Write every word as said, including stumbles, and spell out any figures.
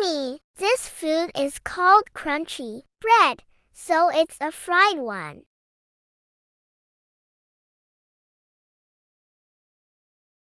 Yummy! This food is called crunchy bread, so it's a fried one.